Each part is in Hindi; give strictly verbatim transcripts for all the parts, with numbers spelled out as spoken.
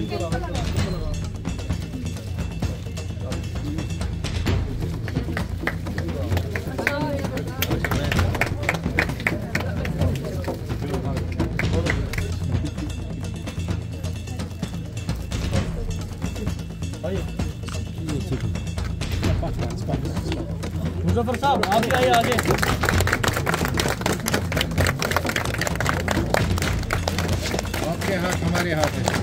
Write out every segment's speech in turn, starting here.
मुजफ्फर साहब आप भी आइए आगे। आपके हाथ हमारे हाथ है।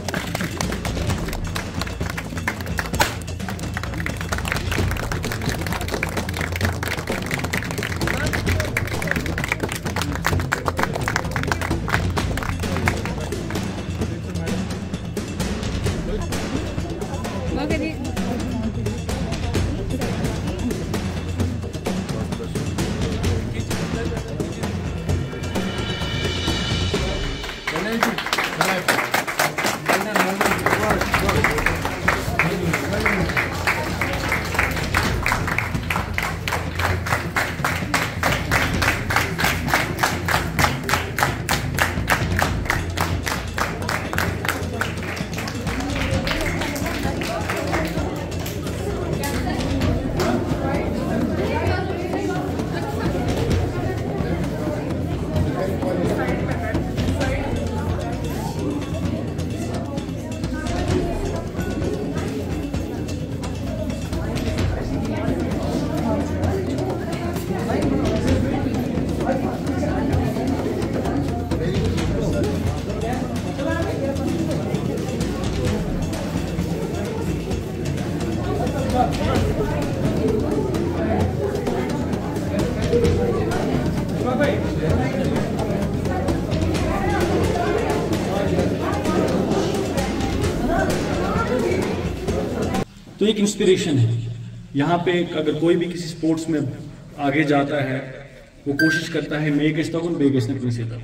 तो एक इंस्पिरेशन है यहाँ पे। अगर कोई भी किसी स्पोर्ट्स में आगे जाता है, वो कोशिश करता है मैं किस तक बेगस तक।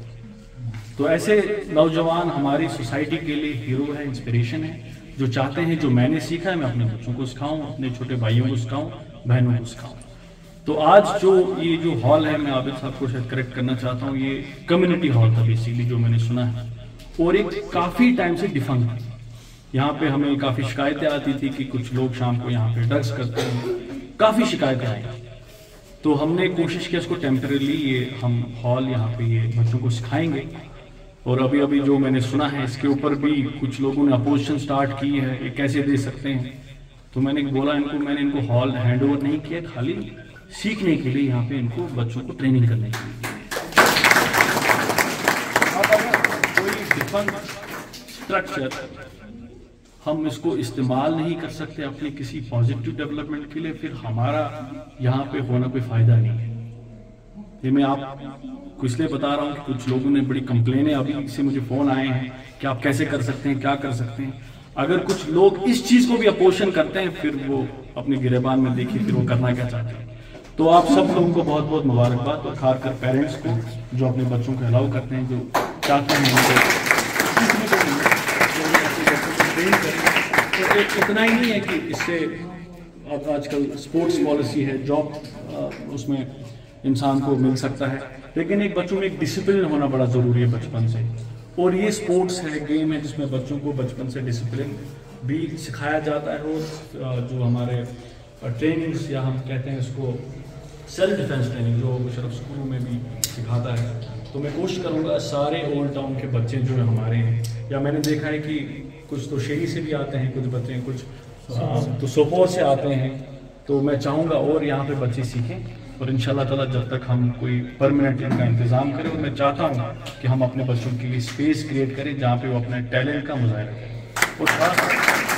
तो ऐसे नौजवान हमारी सोसाइटी के लिए हीरो है, इंस्पिरेशन है, जो चाहते हैं जो मैंने सीखा है मैं अपने बच्चों को सिखाऊं, अपने छोटे भाइयों को सिखाऊं, बहनों को सिखाऊं। तो आज जो ये जो हॉल है, मैं आबिद साहब को शायद करेक्ट करना चाहता हूँ, ये कम्युनिटी हॉल था बेसिकली जो मैंने सुना है, और एक काफ़ी टाइम से डिफंक्ट है। यहाँ पे हमें काफ़ी शिकायतें आती थी कि कुछ लोग शाम को यहाँ पे ड्रग्स करते हैं, काफ़ी शिकायतें आई। तो हमने कोशिश की इसको टेम्परेली ये हम हॉल यहाँ पे ये बच्चों को सिखाएंगे। और अभी अभी जो मैंने सुना है इसके ऊपर भी कुछ लोगों ने अपोजिशन स्टार्ट की है, ये कैसे दे सकते हैं। तो मैंने बोला इनको, मैंने इनको हॉल हैंड ओवर नहीं किया, खाली सीखने के लिए यहाँ पे इनको बच्चों को ट्रेनिंग करने के लिए। अब अगर कोई डिफरेंट स्ट्रक्चर हम इसको इस्तेमाल नहीं कर सकते अपने किसी पॉजिटिव डेवलपमेंट के लिए, फिर हमारा यहाँ पे होना कोई फायदा नहीं है। ये मैं आपको इसलिए बता रहा हूँ कि कुछ लोगों ने बड़ी कंप्लेनें अभी से मुझे फोन आए हैं कि आप कैसे कर सकते हैं, क्या कर सकते हैं। अगर कुछ लोग इस चीज को भी अपोजिशन करते हैं, फिर वो अपने गिरेबान में देखिए फिर वो करना क्या चाहते हैं। तो आप सब लोगों को बहुत बहुत मुबारकबाद, और खासकर पेरेंट्स को जो अपने बच्चों को अलाउ करते हैं, जो चाहते हैं तो इतना ही नहीं है कि इससे अब आजकल स्पोर्ट्स पॉलिसी है, जॉब उसमें इंसान को मिल सकता है, लेकिन एक बच्चों में एक डिसिप्लिन होना बड़ा ज़रूरी है बचपन से। और ये स्पोर्ट्स है, गेम है, जिसमें बच्चों को बचपन से डिसिप्लिन भी सिखाया जाता है। रोज जो हमारे ट्रेनिंग्स या हम कहते हैं इसको सेल्फ डिफेंस ट्रेनिंग, जो मुशर्रफ स्कूलों में भी सिखाता है। तो मैं कोशिश करूँगा सारे ओल्ड टाउन के बच्चे जो हमारे हैं, या मैंने देखा है कि कुछ तो शेरी से भी आते हैं कुछ बच्चे, कुछ तो सोपोर से आते हैं। तो मैं चाहूँगा और यहाँ पे बच्चे सीखें, और इंशाल्लाह ताला जब तक हम कोई परमानेंट इनका इंतज़ाम करें, और मैं चाहता हूँ कि हम अपने बच्चों के लिए स्पेस क्रिएट करें जहाँ पे वो अपने टैलेंट का मुजाहिरा करें। और खास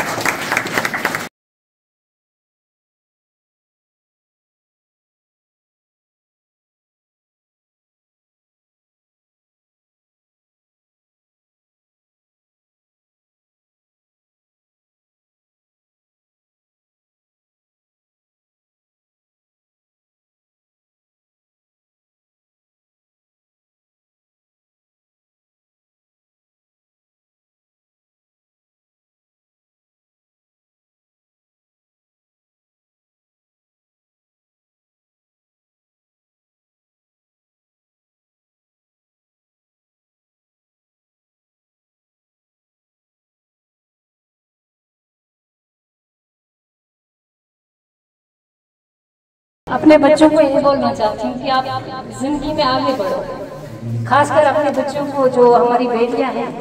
अपने बच्चों को ये बोलना चाहती हूँ कि आप जिंदगी में आगे बढ़ो, खासकर अपने बच्चों को जो हमारी बेटियां हैं।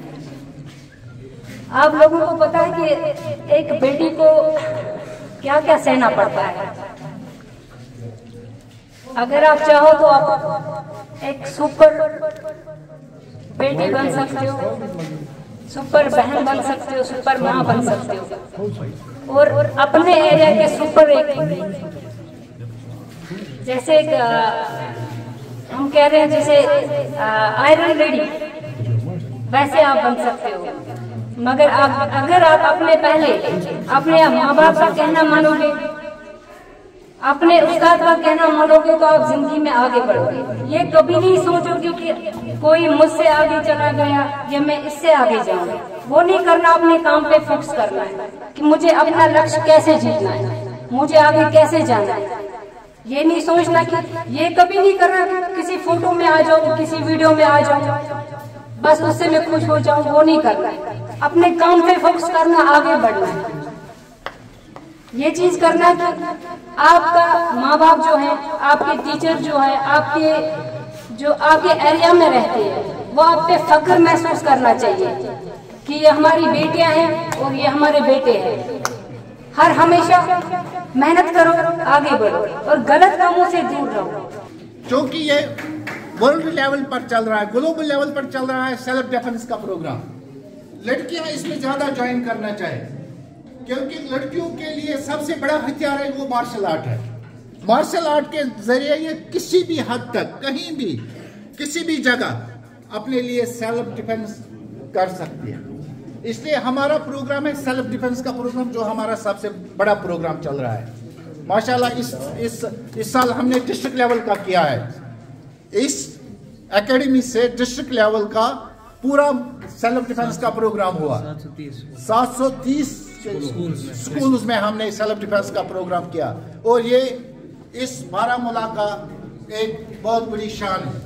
आप लोगों को पता है कि एक बेटी को क्या क्या सहना पड़ता है। अगर आप चाहो तो आप एक सुपर बेटी बन सकते हो, सुपर बहन बन सकते हो, सुपर माँ बन सकते हो, और अपने एरिया के सुपर एक जैसे एक, आ, हम कह रहे हैं जैसे आयरन लेडी, वैसे आप बन सकते हो। मगर आप अगर आप अपने पहले अपने माँ बाप का कहना मानोगे, अपने उस्ताद का कहना मानोगे, तो आप जिंदगी में आगे बढ़ोगे। ये कभी नहीं सोचोगे कि कोई मुझसे आगे चला गया या मैं इससे आगे जाऊं। वो नहीं करना, अपने काम पे फोकस करना है कि मुझे अपना लक्ष्य कैसे जीतना है, मुझे आगे कैसे जाना है। ये नहीं सोचना कि ये कभी नहीं करना कि किसी फोटो में आ जाऊं, किसी वीडियो में आ जाऊं, बस उससे मैं खुश हो जाऊं। वो नहीं करना है, अपने काम पे फोकस करना, आगे बढ़ना है। ये चीज करना कि आपका माँ बाप जो है, आपके टीचर जो है, आपके जो आपके एरिया में रहते हैं, वो आप पे फख्र महसूस करना चाहिए कि ये हमारी बेटियां हैं और ये हमारे बेटे हैं। हर हमेशा मेहनत करो, आगे बढ़ो और गलत कामों से दूर रहो। क्योंकि ये वर्ल्ड लेवल पर चल रहा है, ग्लोबल लेवल पर चल रहा है सेल्फ डिफेंस का प्रोग्राम। लड़कियां इसमें ज्यादा ज्वाइन करना चाहिए, क्योंकि लड़कियों के लिए सबसे बड़ा हथियार है वो मार्शल आर्ट है। मार्शल आर्ट के जरिए ये किसी भी हद तक, कहीं भी, किसी भी जगह अपने लिए सेल्फ डिफेंस कर सकती है। इसलिए हमारा प्रोग्राम है सेल्फ डिफेंस का प्रोग्राम, जो हमारा सबसे बड़ा प्रोग्राम चल रहा है। माशाल्लाह इस इस इस साल हमने डिस्ट्रिक्ट लेवल का किया है। इस एकेडमी से डिस्ट्रिक्ट लेवल का पूरा सेल्फ डिफेंस का प्रोग्राम हुआ। सात सौ तीस स्कूल्स में हमने सेल्फ डिफेंस का प्रोग्राम किया, और ये इस बारामूला का एक बहुत बड़ी शान है।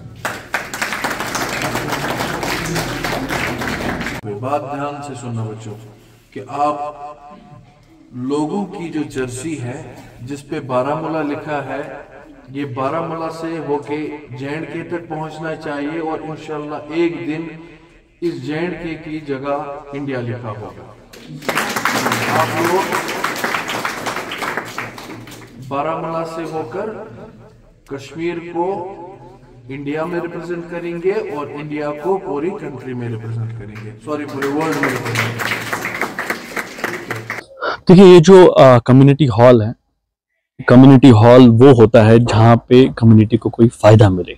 बात ध्यान से सुनना बच्चों कि आप लोगों की जो जर्सी है जिस पे बारामूला लिखा है, ये बारामूला से होके जे एंड के तक पहुंचना चाहिए, और इंशाल्लाह एक दिन इस जे एंड के की जगह इंडिया लिखा होगा। आप लोग बारामूला से होकर कश्मीर को इंडिया में रिप्रेजेंट करेंगे और इंडिया को पूरी कंट्री में रिप्रेजेंट करेंगे, सॉरी पूरे वर्ल्ड में रिप्रेजेंट करेंगे। देखिए, ये जो कम्युनिटी हॉल है, कम्युनिटी हॉल वो होता है जहाँ पे कम्युनिटी को कोई फायदा मिले,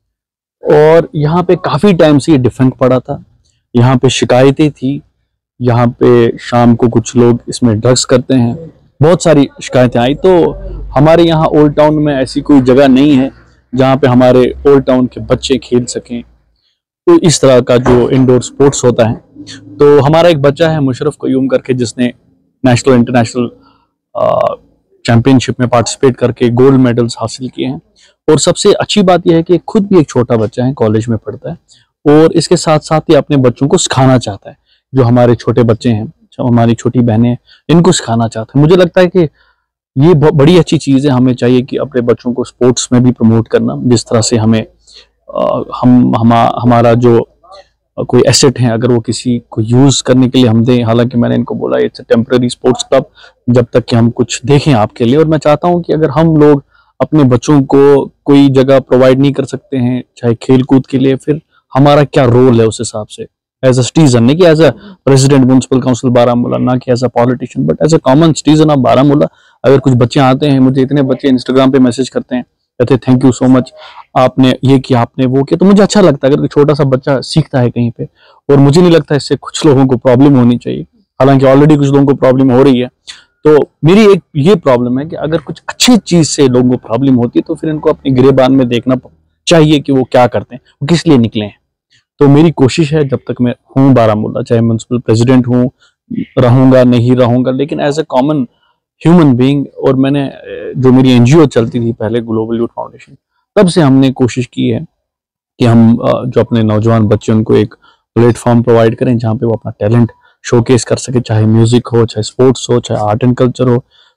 और यहाँ पे काफी टाइम से ये डिफेक्ट पड़ा था। यहाँ पे शिकायतें थी, यहाँ पे शाम को कुछ लोग इसमें ड्रग्स करते हैं, बहुत सारी शिकायतें आई। तो हमारे यहाँ ओल्ड टाउन में ऐसी कोई जगह नहीं है जहाँ पे हमारे ओल्ड टाउन के बच्चे खेल सकें, तो इस तरह का जो इंडोर स्पोर्ट्स होता है। तो हमारा एक बच्चा है मुशर्रफ कयूम करके, जिसने नेशनल इंटरनेशनल चैंपियनशिप में पार्टिसिपेट करके गोल्ड मेडल्स हासिल किए हैं। और सबसे अच्छी बात यह है कि खुद भी एक छोटा बच्चा है, कॉलेज में पढ़ता है, और इसके साथ साथ ही अपने बच्चों को सिखाना चाहता है। जो हमारे छोटे बच्चे हैं, जो हमारी छोटी बहनें, इनको सिखाना चाहता है। मुझे लगता है कि ये बड़ी अच्छी चीज़ है। हमें चाहिए कि अपने बच्चों को स्पोर्ट्स में भी प्रमोट करना, जिस तरह से हमें आ, हम हमा, हमारा जो कोई एसेट है, अगर वो किसी को यूज़ करने के लिए हम दें। हालांकि मैंने इनको बोला it's a temporary sports club, जब तक कि हम कुछ देखें आपके लिए। और मैं चाहता हूं कि अगर हम लोग अपने बच्चों को कोई जगह प्रोवाइड नहीं कर सकते हैं, चाहे खेल कूद के लिए, फिर हमारा क्या रोल है उस हिसाब से, एज अ सिटीजन, नहीं कि as a president municipal council Baramulla, ना कि as a politician, but as a common citizen of Baramulla. अगर कुछ बच्चे आते हैं, मुझे इतने बच्चे इंस्टाग्राम पे मैसेज करते हैं, कहते थैंक यू सो मच, आपने ये किया, आपने वो किया, तो मुझे अच्छा लगता है अगर कोई छोटा सा बच्चा सीखता है कहीं पे। और मुझे नहीं लगता इससे कुछ लोगों को प्रॉब्लम होनी चाहिए, हालांकि ऑलरेडी कुछ लोगों को प्रॉब्लम हो रही है। तो मेरी एक ये प्रॉब्लम है कि अगर कुछ अच्छी चीज से लोगों को प्रॉब्लम होती है, तो फिर इनको अपनी गिरेबान में देखना चाहिए कि वो क्या करते हैं, वो किस लिए निकले हैं। तो मेरी कोशिश है, जब तक मैं हूँ बारामूला, चाहे म्युनिसिपल प्रेसिडेंट हूँ, रहूंगा नहीं रहूंगा, लेकिन as a common human being. और मैंने जो मेरी एनजीओ चलती थी पहले, ग्लोबल यूथ फाउंडेशन, तब से हमने कोशिश की है कि हम जो अपने नौजवान बच्चे, उनको एक प्लेटफॉर्म प्रोवाइड करें जहाँ पे वो अपना टैलेंट शोकेस कर सके, चाहे म्यूजिक हो, चाहे स्पोर्ट्स हो, चाहे आर्ट एंड कल्चर हो।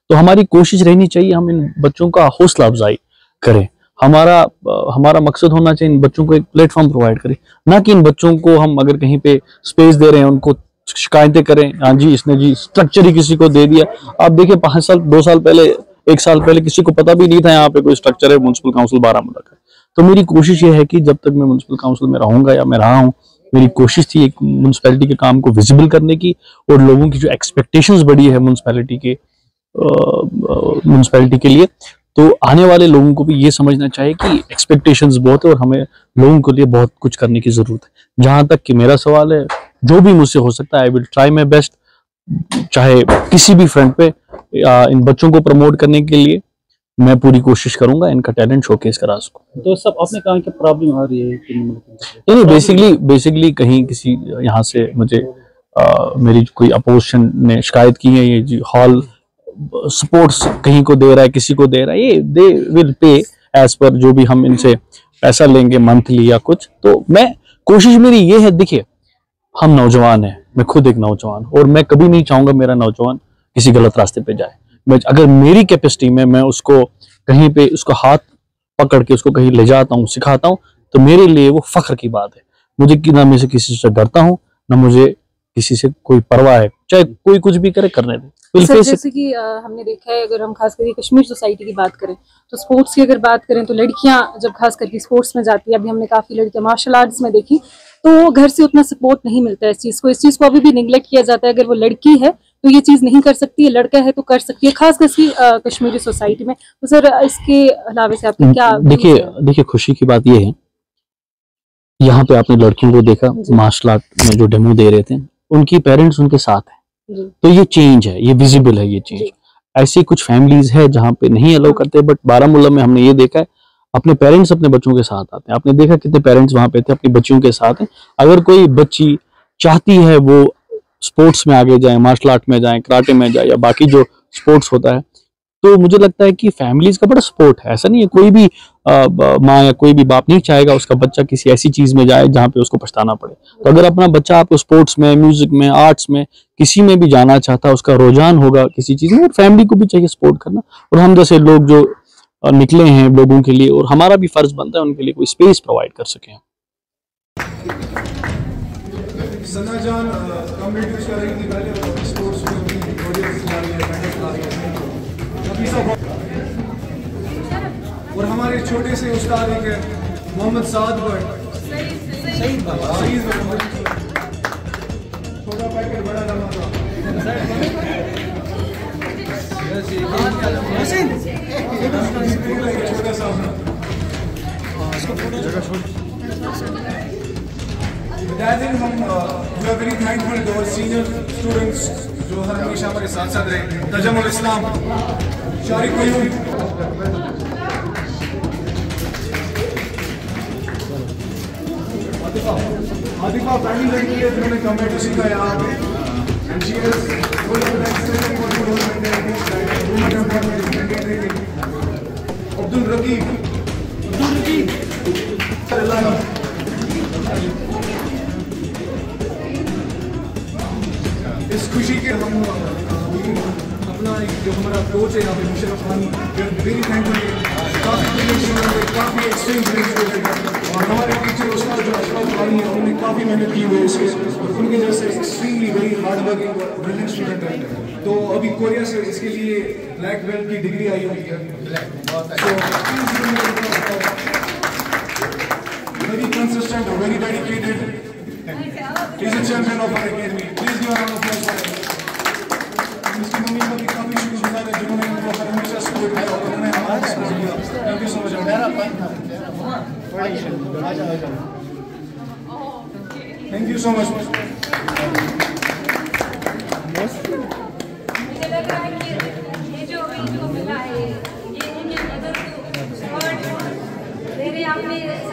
तो हमारी कोशिश रहनी चाहिए हम इन बच्चों का हौसला अफजाई करें। हमारा हमारा मकसद होना चाहिए इन बच्चों को एक प्लेटफॉर्म प्रोवाइड करें, ना कि इन बच्चों को हम अगर कहीं पे स्पेस दे रहे हैं उनको शिकायतें करें, हाँ जी इसने जी स्ट्रक्चर ही किसी को दे दिया। आप देखिए पाँच साल दो साल पहले एक साल पहले किसी को पता भी नहीं था यहाँ पे कोई स्ट्रक्चर है म्युनिसिपल काउंसिल बारामूला का। तो मेरी कोशिश ये है कि जब तक मैं म्युनिसिपल काउंसिल में रहूंगा या मैं रहा हूँ, मेरी कोशिश थी एक म्युनिसिपैलिटी के काम को विजिबल करने की और लोगों की जो एक्सपेक्टेशंस बढ़ी है म्युनिसिपैलिटी के म्युनिसिपैलिटी के लिए, तो आने वाले लोगों को भी ये समझना चाहिए कि एक्सपेक्टेशंस बहुत है और हमें लोगों के लिए बहुत कुछ करने की जरूरत है। जहां तक कि मेरा सवाल है, जो भी मुझसे हो सकता है I will try my best, चाहे किसी भी फ्रंट पे इन बच्चों को प्रमोट करने के लिए मैं पूरी कोशिश करूंगा इनका टैलेंट शोकेस करा सकूं। तो सब आपने कहा कि प्रॉब्लम आ रही है नहीं, बेसिकली बेसिकली कहीं किसी यहाँ से मुझे आ, मेरी कोई अपोजिशन ने शिकायत की है ये जी हॉल सपोर्ट्स कहीं को दे रहा है किसी को दे रहा है, ये they will pay as per जो भी हम इनसे पैसा लेंगे मंथली या कुछ। तो मैं कोशिश मेरी ये है, देखिए हम नौजवान हैं, मैं खुद एक नौजवान और मैं कभी नहीं चाहूंगा मेरा नौजवान किसी गलत रास्ते पे जाए। मैं अगर मेरी कैपेसिटी में मैं उसको कहीं पे उसको हाथ पकड़ के उसको कहीं ले जाता हूँ सिखाता हूँ तो मेरे लिए वो फख्र की बात है। मुझे ना मैं से किसी से डरता हूँ ना मुझे किसी से कोई परवाह है, चाहे कोई कुछ भी करे करने दे। सर जैसे कि आ, हमने देखा है अगर हम खास करके कश्मीर सोसाइटी की बात करें तो स्पोर्ट्स की अगर बात करें तो लड़कियां जब खास करके स्पोर्ट्स में जाती है, अभी हमने काफी लड़कियां मार्शल आर्ट्स में देखी तो घर से उतना सपोर्ट नहीं मिलता है इस चीज को इस चीज को अभी भी निगलेक्ट किया जाता है। अगर वो लड़की है तो ये चीज नहीं कर सकती है, लड़का है तो कर सकती है, खास करके कश्मीरी सोसाइटी में। तो सर इसके अलावा से आपकी क्या? देखिए देखिए खुशी की बात ये है, यहाँ पे आपने लड़कियों को देखा मार्शल आर्ट में जो डेमो दे रहे थे उनकी पेरेंट्स उनके साथ है, तो ये चेंज है, ये विजिबल है ये चेंज। ऐसी कुछ फैमिलीज है जहाँ पे नहीं अलाउ करते, बट बारामूला में हमने ये देखा है अपने पेरेंट्स अपने बच्चों के साथ आते हैं। आपने देखा कितने पेरेंट्स वहां पे थे अपनी बच्चियों के साथ हैं। अगर कोई बच्ची चाहती है वो स्पोर्ट्स में आगे जाए, मार्शल आर्ट में जाए, कराटे में जाए या बाकी जो स्पोर्ट्स होता है, तो मुझे लगता है कि फैमिलीज का बड़ा सपोर्ट है। ऐसा नहीं है कोई भी माँ या कोई भी बाप नहीं चाहेगा उसका बच्चा किसी ऐसी चीज में जाए जहाँ पे उसको पछताना पड़े। तो अगर अपना बच्चा आपको स्पोर्ट्स में, म्यूजिक में, आर्ट्स में किसी में भी जाना चाहता है, उसका रुझान होगा किसी चीज में, और फैमिली को भी चाहिए सपोर्ट करना। और हम जैसे लोग जो निकले हैं लोगों के लिए, और हमारा भी फर्ज बनता है उनके लिए कोई स्पेस प्रोवाइड कर सके। और हमारे छोटे से उस्ताद एक है मोहम्मद साद भट्ट, सईद भट्ट, छोटा पैकेट बड़ा धमाका। छोटा सा हम we are very thankful to our senior students जो हर हमेशा हमारे साथ साथ रहे। तजमुल इस्लाम, शारिक मयूर, आतिफा पहली लड़की है जिन्होंने कमेटी सीखा यहाँ पे, and she is full of excellent for development. Abdul Raqib, Abdul Raqib इस खुशी के हम अपना जो हमारा कोच है यहाँ पे मुशर्रफ खान, वेरी थैंकफुल। काफ़ी काफ़ी एक्सपीरियंस और हमारे टीचर उस्ताद जो अशरफ खानी है उन्होंने काफ़ी मेहनत की हुई है इसके, उनके जैसे extremely very hard working brilliant student है। तो अभी कोरिया से इसके लिए ब्लैक बेल्ट की डिग्री आई हुई है। Very consistent, very dedicated, is a champion of our academy. Please give a round of applause. इसकी मम्मी को भी काफ़ी शुक्रगुजार है जिन्होंने इनको हमेशा सपोर्ट किया और उन्होंने हमारा सपोर्ट किया। Thank you so much. Thank you so much. मुझे लग रहा है कि ये जो अभी जो मिला है ये इंडियन मदर को मेरे आपने